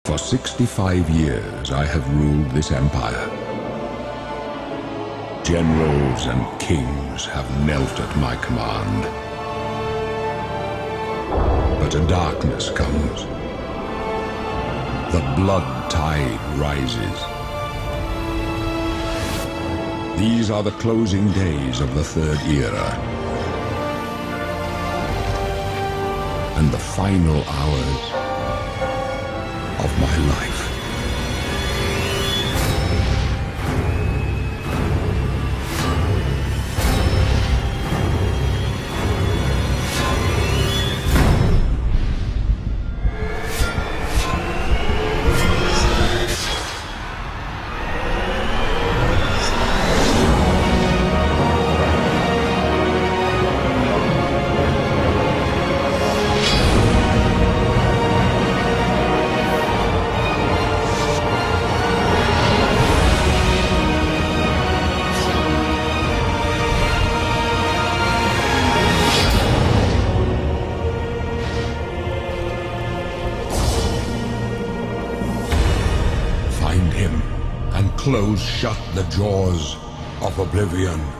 For 65 years I have ruled this empire. Generals and kings have knelt at my command. But a darkness comes. The blood tide rises. These are the closing days of the Third Era, and the final hours of my life. Find him and close shut the jaws of Oblivion.